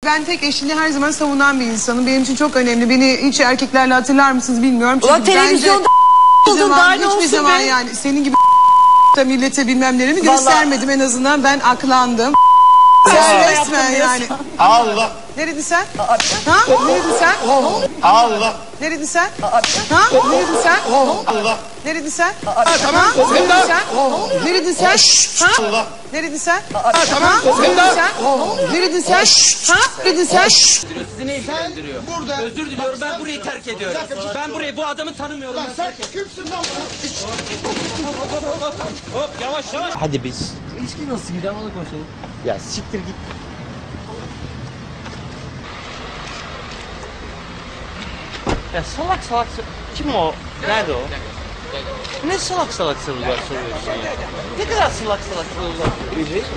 Ben tek eşini her zaman savunan bir insanım. Benim için çok önemli. Beni hiç erkeklerle hatırlar mısınız bilmiyorum. Ulan televizyonda buldun daha ne olsun hiçbir zaman be? yani senin gibi da millete bilmem nelerimi göstermedim en azından. Ben aklandım. Sen resmen yani. Allah. Neredin sen? Ha? Neredin sen? Allah. Neredin sen? Ha? Neredin sen? Allah. Neredin sen? Tamam. Neredin sen? Neredin sen? Ha? Allah. Neredin sen? Tamam. Neredin sen? Neredin sen? Ha? Neredin sen? Sizi ne ilgilendiriyor? Burada. Özür diliyorum, ben burayı terk ediyorum. Ben burayı, bu adamı tanımıyorum. Sen kimsin lan? Hop, yavaş yavaş. Hadi biz. İlişki nasıl gidiyor, onu konuşalım. Ya siktir git. Ya salak salak kim o? Nerede o? Ne salak salak sorular soruyorsun ya? Ne kadar salak salak sorular soruyorsun?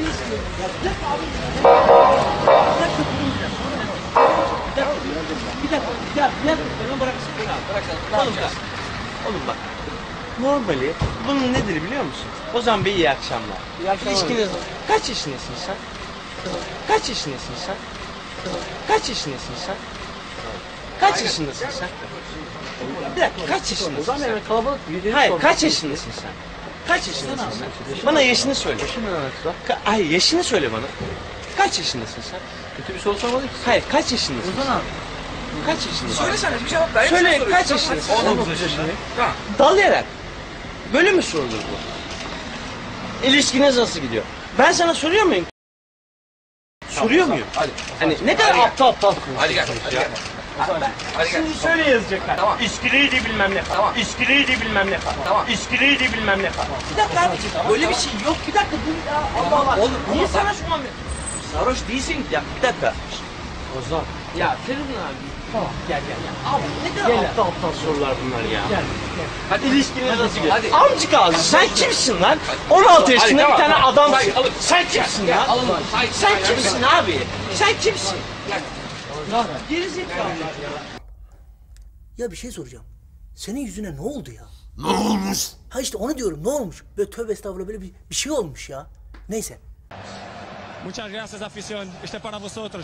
Bir dakika, ben bıraksın. Oğlum bak. Normali bunun nedir biliyor musun? Ozan Bey iyi akşamlar. İyi akşamlar. İlişkiniz kaç yaşındasın sen? Kaç yaşındasın sen? Kaç yaşındasın sen? Kaç yaşındasın sen? Bir dakika, kaç yaşındasın sen? Kalabalık. Hayır, kaç yaşındasın sen? Kaç yaşındasın sen? Bana yaşını söyle. Hayır, yaşını söyle bana. Kaç yaşındasın sen? Kötü bir soru sormadık ki. Hayır, kaç yaşındasın? Ozan abi. Kaç yaşındasın? Söylesene bir cevap ver. Söyle, kaç yaşındasın? 19 yaşındayım. Tamam. Dalayarak. Böyle mi sorulur bu? İlişkiniz nasıl gidiyor? Ben sana soruyor muyum? Soruyor muyum? Hadi. Hani ne kadar aptal konuşuyorsun? Hadi gel. Hadi gel. Şimdi şöyle yazacaklar. Tamam. İşkiliydi bilmem ne falan. Tamam. İşkiliydi bilmem ne falan. Tamam. İşkiliydi bilmem ne falan. Bir dakika abicim. Böyle bir şey yok. Bir dakika dur ya. Allah Allah. Oğlum, Niye tamam. sana şu an... Sarhoş değilsin. Ya bir dakika. Ozan. Ya Feridun abi. Tamam. Gel. Abi ne kadar aptal sorular bunlar ya. Gel. Hadi. İlişkiniz nasıl gidiyor? Hadi. Amcık ağzı sen kimsin lan? 16 yaşında tamam, bir tane tamam. adam. Hayır, alın. Sen kimsin Gel, lan? alın. Hayır, Sen gel, kimsin gel. abi? Sen kimsin? Gel. Gerizekalı. Ya bir şey soracağım. Senin yüzüne ne oldu ya? Ne olmuş? Ha işte onu diyorum, ne olmuş? Böyle tövbe estağfurullah, böyle bir şey olmuş ya. Neyse. Muchas gracias, afición. Este para vosotros.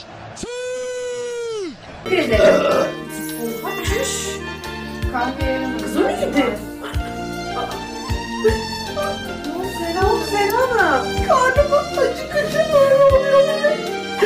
Kızım iyiydi. Selam. Karnımın acıkıcı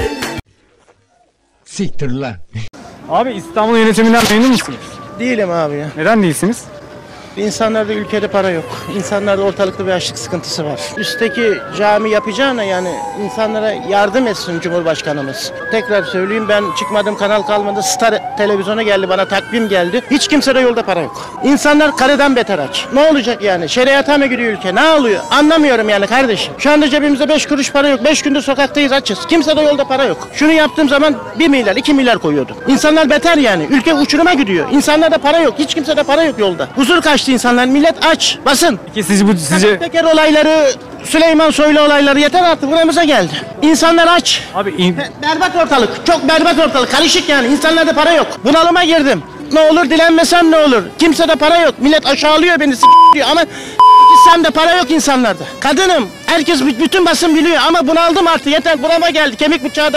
Siktir lan. Abi İstanbul yönetiminden memnun musunuz? Değilim abi ya. Neden değilsiniz? İnsanlarda ülkede para yok. İnsanlarda ortalıkta bir açlık sıkıntısı var. Üstteki cami yapacağına yani insanlara yardım etsin Cumhurbaşkanımız. Tekrar söyleyeyim, ben çıkmadım, kanal kalmadı. Star televizyona geldi, bana takvim geldi. Hiç kimsede yolda para yok. İnsanlar kareden beter aç. Ne olacak yani? Şeriata mı giriyor ülke? Ne oluyor? Anlamıyorum yani kardeşim. Şu anda cebimizde 5 kuruş para yok. 5 gündür sokaktayız, açız. Kimsede yolda para yok. Şunu yaptığım zaman 1 milyar, 2 milyar koyuyordum. İnsanlar beter yani. Ülke uçuruma gidiyor. İnsanlarda para yok. Hiç kimsede para yok yolda. Huzur kaçtı insanlar. Millet aç. Basın. Peki sizce... Peker olayları, Süleyman Soylu olayları yeter artık, buramıza geldi. İnsanlar aç. Abi Berbat ortalık. Çok berbat ortalık. Karışık yani. İnsanlarda para yok. Bunalıma girdim. Ne olur dilenmesem ne olur. Kimsede para yok. Millet aşağılıyor beni, diyor ama gitsem de para yok insanlarda. Kadınım. Herkes, bütün basın biliyor ama bunaldım artık. Yeter, burama geldi. Kemik bıçağı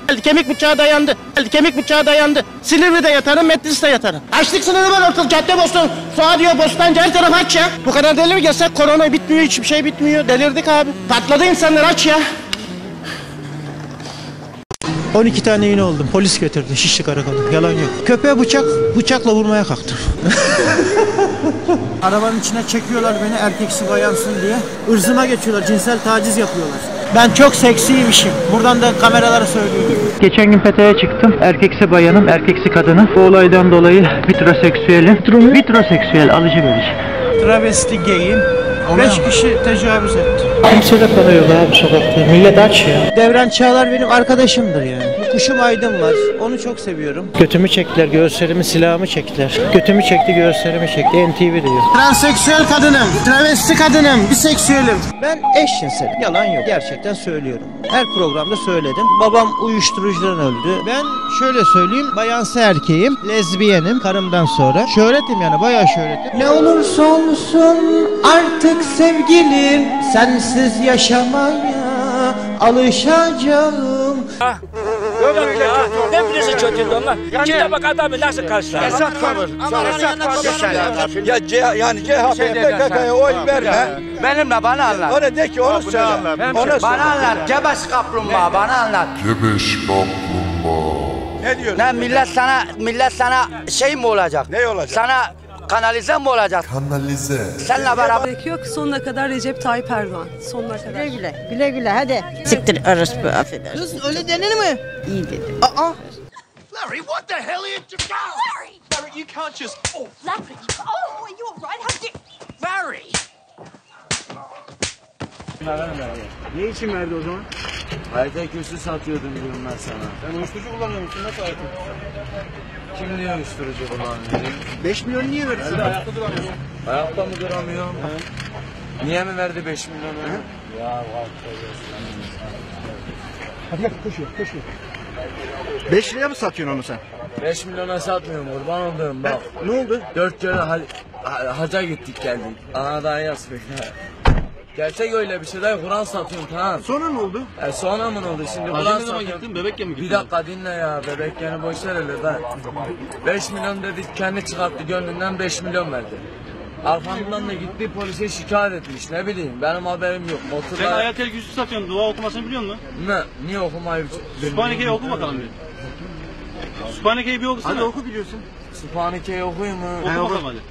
dayandı. Silivri'de yatarım, Metlis'te yatarım. Açlık sınırı var ortalık. Caddebostan, Suadiye, Bostancı, her taraf aç ya. Bu kadar deli mi gelsek, korona bitmiyor, hiçbir şey bitmiyor. Delirdik abi. Patladı insanlar, aç ya. 12 tane iğne oldum. Polis getirdi Şişli Karakolu. Yalan yok. Köpeğe bıçakla vurmaya kalktım. Arabanın içine çekiyorlar beni, erkeksi bayansın diye. Irzıma geçiyorlar, cinsel taciz yapıyorlar. Ben çok seksiymişim. Buradan da kameralara söylüyorum. Geçen gün peteğe çıktım. Erkeksi bayanım, erkeksi kadınım. Bu olaydan dolayı vitroseksüelim. Vitroseksüel, alıcı verici. Travesti gayim. 5 kişi tecavüz etti. Kimsede para yok abi sokakta. Millet aç ya. Devran Çağlar benim arkadaşımdır yani. Bir kuşum Aydın var. Onu çok seviyorum. Götümü çektiler, göğüslerimi, silahımı çektiler. Götümü çekti, göğüslerimi çekti. NTV diyor. Transseksüel kadınım, travesti kadınım, biseksüelim. Ben eşcinselim. Yalan yok. Gerçekten söylüyorum. Her programda söyledim. Babam uyuşturucudan öldü. Ben şöyle söyleyeyim. Bayansı erkeğim. Lezbiyenim. Karımdan sonra. Şöhretim yani. Bayağı şöhretim. Ne olursa olsun artık sevgilim, sensiz yaşamaya alışacağım. Ne bilirsin kötüydü onlar? Gide bak adamı nasıl karşılar. Esat kalır. Ya yani CHP, PKK'ya oy verme. Benimle bana anlat. Öyle de ki onu söyle. Bana anlat. Gebeş kaplumbağa bana anlat. Gebeş kaplumbağa. Ne diyorsun? Ne millet sana şey mi olacak? Ne olacak? Sana kanalize mi olacak? Kanalize. Seninle beraber. Gerek yok. Sonuna kadar Recep Tayyip Erdoğan. Sonuna kadar. Güle güle hadi. Siktir orospu affedersin. Öyle denir mi? İyi dedim. Larry, what the hell are you doing? Larry, you can't just... Oh, Larry. Oh, are you alright? How did... Larry! Ne için verdi o zaman? Hayata kürsü satıyordum diyorum ben sana. Sen uyuşturucu kullanıyor musun? Nasıl hayatın? Kim diyor uyuşturucu kullanıyor? 5 milyon niye verdi sana? Ayakta duramıyorsun. Ayakta mı duramıyorum? Niye mi verdi 5 milyonu? Ya Hadi gel koşuyor. 5 liraya mı satıyorsun onu sen? 5 milyona satmıyorum kurban olduğum bak. Ne oldu? 4 kere haca gittik geldik. Anadan yazdık. Gerçek öyle bir şey değil. Kur'an satıyorum tamam. Sonra ne oldu? Sonra mı oldu? Şimdi Kur'an satıyorum. Bebekken mi gittin? Bir dakika dinle ya. Bebek yani boş ver öyle ben. 5 milyon dedik kendi çıkarttı gönlünden 5 milyon verdi. Arkamdan da gitti polise şikayet etmiş ne bileyim benim haberim yok. Motorla... Sen hayat elgüsü satıyorsun. Dua okumasını biliyor musun? Ne? Niye okumayı? Sübhaneke'yi oku bakalım bir. Sübhaneke'yi bir okusana. Hadi oku biliyorsun. Sübhaneke'yi okuyayım mı? Oku bakalım hadi.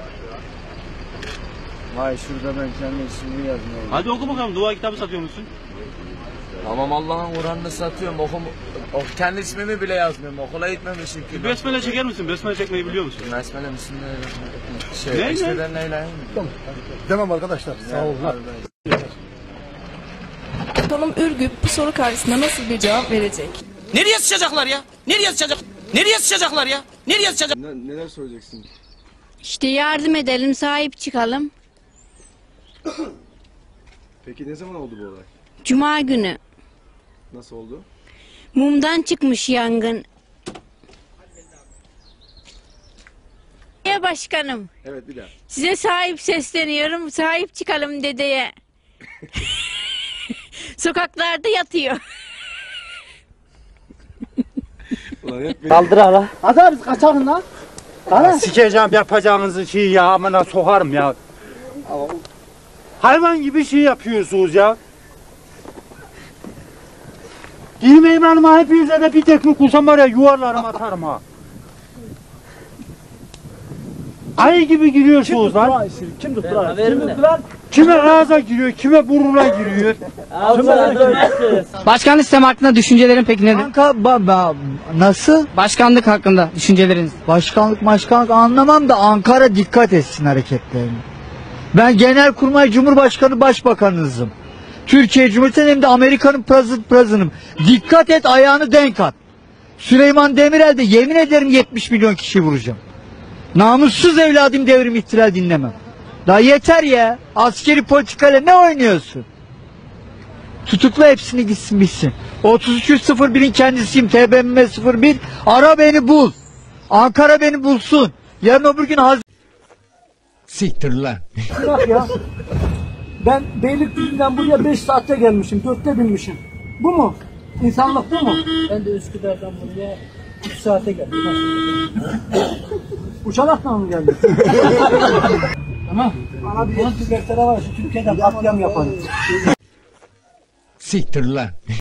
Vay şurada ben kendi ismimi yazmıyorum. Hadi oku bakalım. Dua kitabı satıyor musun? Tamam Allah'ın Kur'an'ını satıyorum. Kendi ismimi bile yazmıyorum. Okula gitmemişim ki. Besmele çeker misin? Besmele çekmeyi biliyor musun? Besmele misin? Ne? İsteden neyle? Tamam arkadaşlar. Sağ olun. Bakalım Ürgüp bu soru karşısında nasıl bir cevap verecek? Nereye sıçacaklar ya? Nereye sıçacaklar ya? Neler söyleyeceksin? İşte yardım edelim, sahip çıkalım. Peki ne zaman oldu bu olay? Cuma günü. Nasıl oldu? Mumdan çıkmış yangın. Ya başkanım. Evet bir daha. Size sahip sesleniyorum. Sahip çıkalım dedeye. Sokaklarda yatıyor. Kaldır hala. Hadi abi kaçalım lan. Sikeceğim yapacağınızı şeyi ya amına sokarım ya. Hayvan gibi şey yapıyorsunuz ya. Girmeyin hanıma hepinize de bir tekme kursam var ya yuvarlarım atarım ha. Ayı gibi giriyorsunuz lan. Kim tuttu lan? Kime ağza giriyor, kime burnuna giriyor. Başkanlık sistemi hakkında düşüncelerin peki nedir? Nasıl? Başkanlık hakkında düşünceleriniz. Başkanlık anlamam da Ankara dikkat etsin hareketlerine. Ben Genelkurmay Cumhurbaşkanı Başbakanınızım. Türkiye Cumhuriyeti'nin hem de Amerika'nın president'ım. Dikkat et ayağını denk at. Süleyman Demirel'de yemin ederim 70 milyon kişi vuracağım. Namussuz evladım devrim ihtilal dinlemem. Daha yeter ya. Askeri politikayla ne oynuyorsun? Tutukla hepsini gitsin bitsin. 3301'in kendisiyim. TBMM 01. Ara beni bul. Ankara beni bulsun. Yarın öbür gün Siktir lan. Bak ya. Ben Beylikdüzü'nden buraya 5 saatte gelmişim. 4'te binmişim. Bu mu? İnsanlık bu mu? Ben de Üsküdar'dan buraya 3 saate geldim. Uçakla mı geldin? Tamam. Ana bir tüfekleri var. Şu Türkiye'de katliam yaparız. Siktir lan.